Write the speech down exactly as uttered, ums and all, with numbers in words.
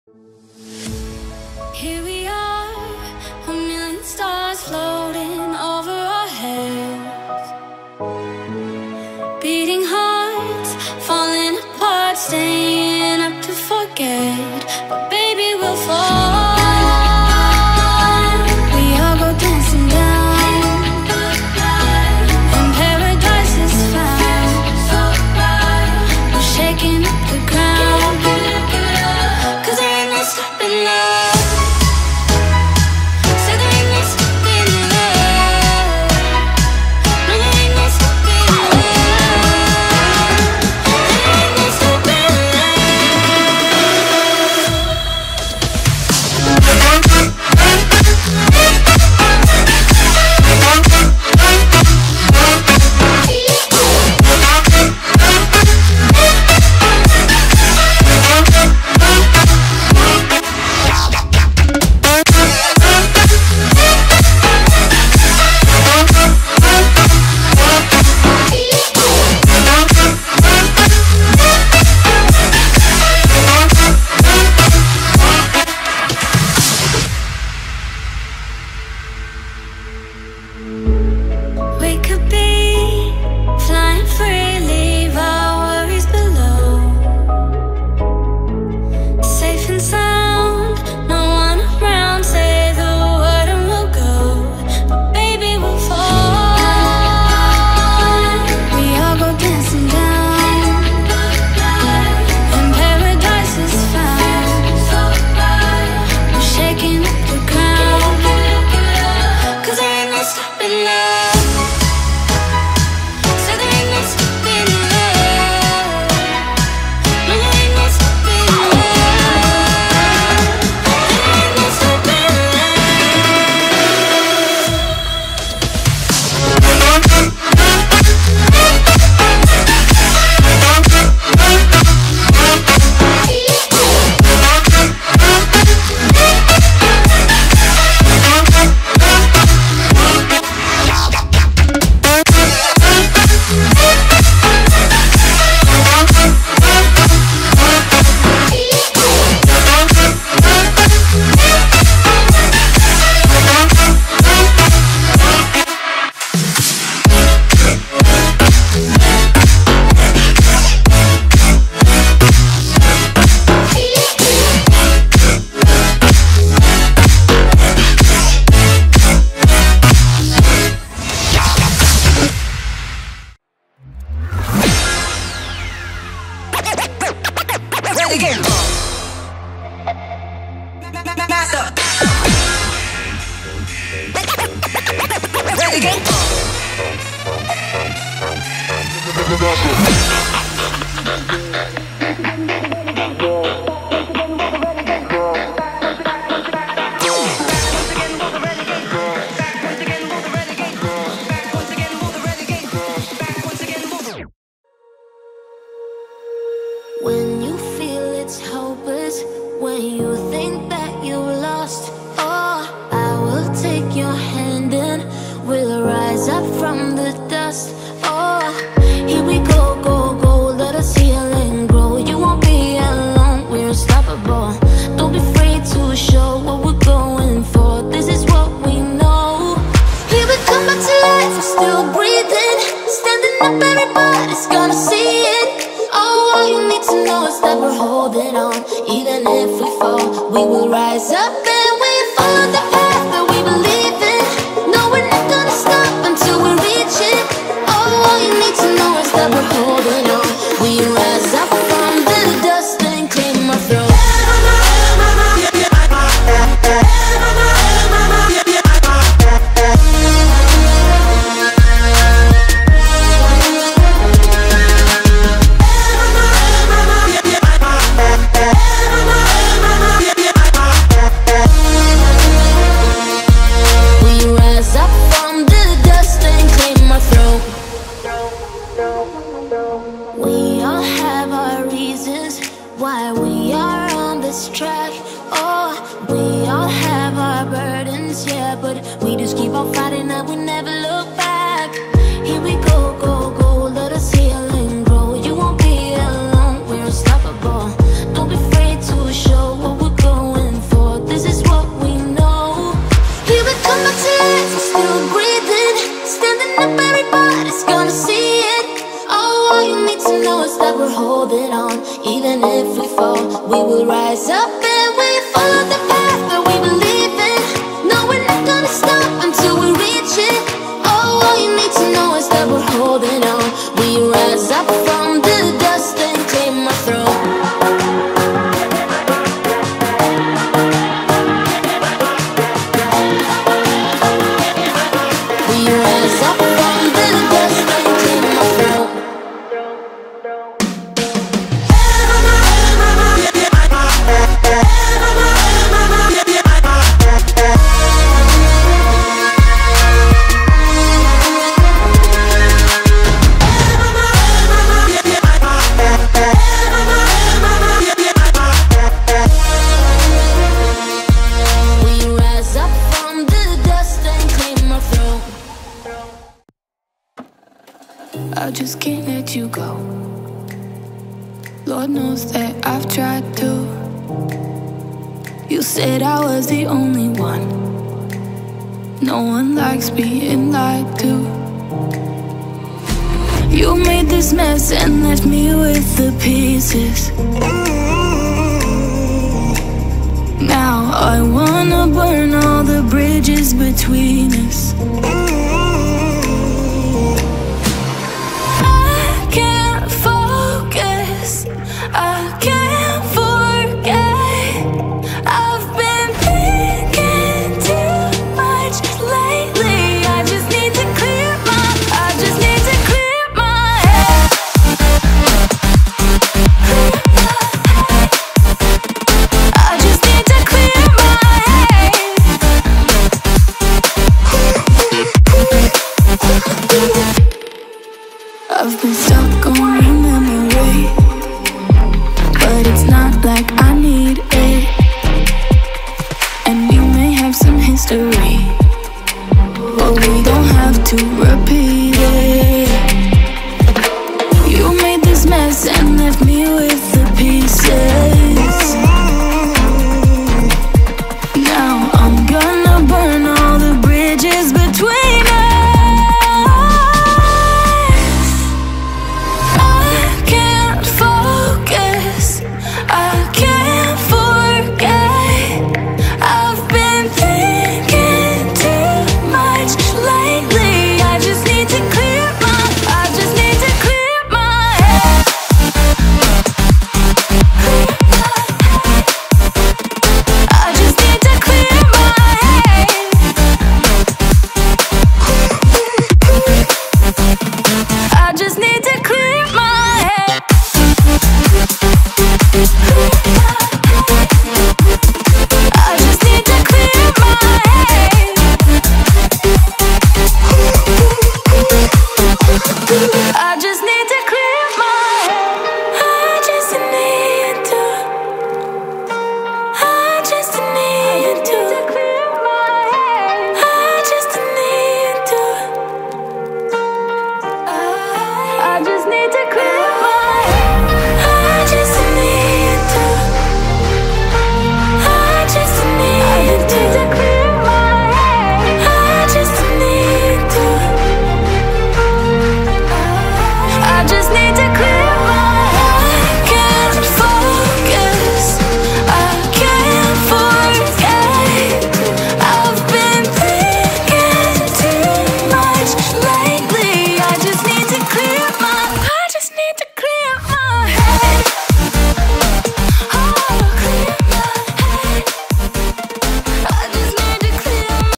Here we are, a million stars floating over our heads, beating hearts, falling apart, staying up to forget. But baby, we'll fall. We all go dancing down, and paradise is found. We're shaking up the ground, 'cause there ain't no stopping now. When you feel it's hopeless, when you think that you're lost, oh, I will take your hand and we'll rise up from the dust. Oh, here we go, go, go, let us heal and grow. You won't be alone, we're unstoppable. Don't be afraid to show what we're going for. This is what we know. Here we come back to life, we're still breathing. Standing up, everybody's gonna see it. Oh, all you need to know is that we're holding on. Even if we fall, we will rise up and we follow the path that we believe in. No, we're not gonna stop until we reach it. Oh, all you need to know is that we're holding on. We rise up from the dust and claim our throne. Why we are on this track. Oh, we all have our burdens, yeah, but we just keep on fighting and we never look back. Here we go, go, go, let us heal and grow. You won't be alone, we're unstoppable. Don't be afraid to show what we're going. rise up and we follow the path that we believe in. No, we're not gonna stop until we reach it. Oh, all you need to know is that we're holding on. We rise up from the dust and claim our throne. We rise up from the dust and claim our throne. I just can't let you go. Lord knows that I've tried to. You said I was the only one. No one likes being lied to. You made this mess and left me with the pieces. Now I wanna burn all the bridges between us. I can't forget. I've been thinking too much lately. I just need to clear my, I just need to clear my head. Clear my head. I just need to clear my head. I've been stuck on your memory, but it's not like I need it. And we may have some history, but we don't have to repeat it. You made this mess and left me with the pieces. Now I'm gonna burn all the bridges between us. I can't focus, I can't forget. I've been thinking too much lately. I just need to clear my, I just need to clear my head. Clear my head. I just need to clear my head. I just need to clear my head. I just need to clear my head. I just need to clear my head. I just need to. I just need to.